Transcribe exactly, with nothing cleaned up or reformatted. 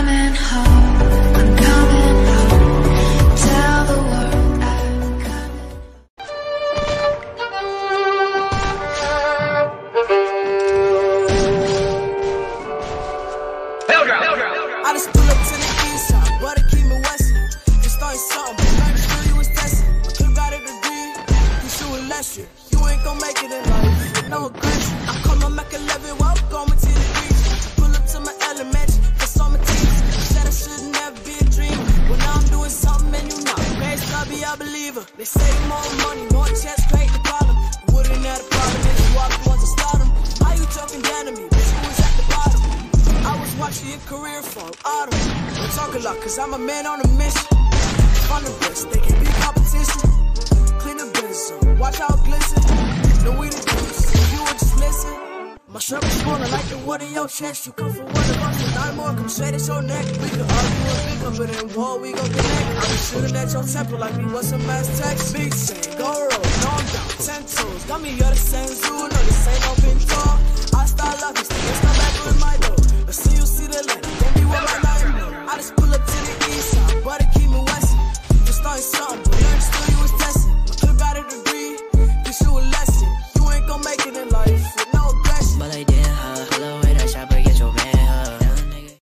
coming home, I'm coming home. Tell the world I'm coming. I just pull up to the east side, but it keep me westin'. Just starting something, but baby, sure you was testing. I could've got a degree, you shootin' last year. You ain't gon' make it in life, no regrets. I call my Mac eleven, welcome to the beach. Pull up to my element, that's on my teeth. Said I should never be a dreamer. Well, now I'm doing something and you know. Grace, I be a believer. They say more money, more checks, create the problem. Wouldn't have a problem if you walk once and start them. How you talking down to me, bitch? Who was at the bottom? I was watching your career fall autumn. Don't talk a lot, cause I'm a man on a mission. On the best, they can be competition. Clean the business up, watch how it glisten. No we the goose, if you would just listen. My shirt was falling like the wood in your chest. You come for one of us, and nine more come straight at your neck. We can argue and pick up, but in war we gon' connect. I was shooting at your temple like we was some mass text. Big chain, go roll, no I'm down, ten toes. Got me, you're the same zoo, no this ain't no pinto.